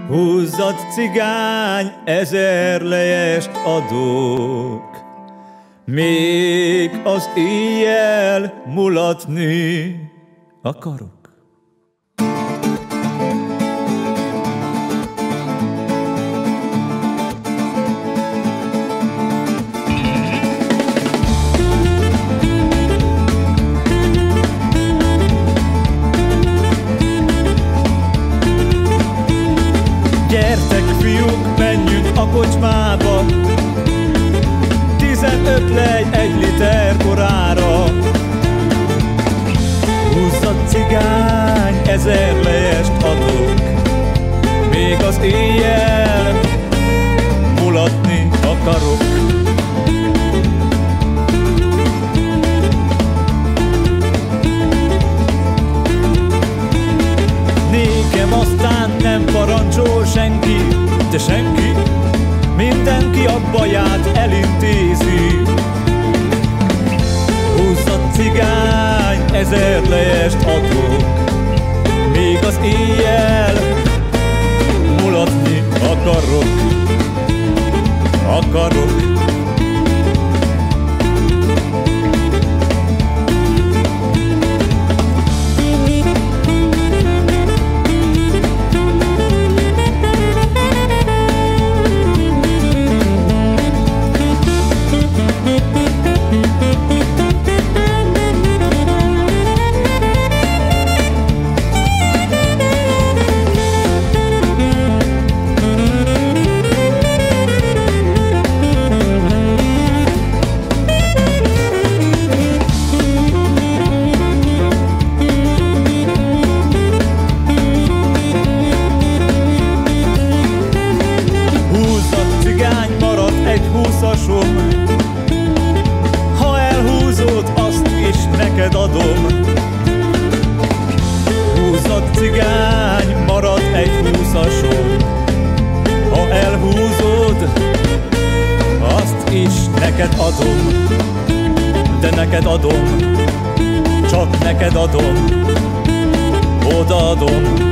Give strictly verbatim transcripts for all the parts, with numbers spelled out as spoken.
Húzzad, cigány, ezer lejest adok, még az éjjel mulatni akarok. Gyertek, fiúk, menjünk a kocsmába, tizenöt lej egy liter korára. Húzzad, cigány, ezer lejest adok, még az éjjel mulatni akarok. Nékem aztán nem parancsol senki, de senki, mindenki a baját elintézi. Húzzad, cigány, ezer lejest adok, még az éjjel mulatni akarok, akarok. Ha elhúzod, azt is neked adom. Húzzad, cigány, marad egy húszasom. Ha elhúzod, azt is neked adom. De neked adom, csak neked adom, odaadom.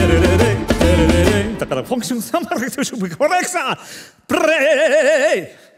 Fonction, ça marche toujours. Correct ça. Prêt.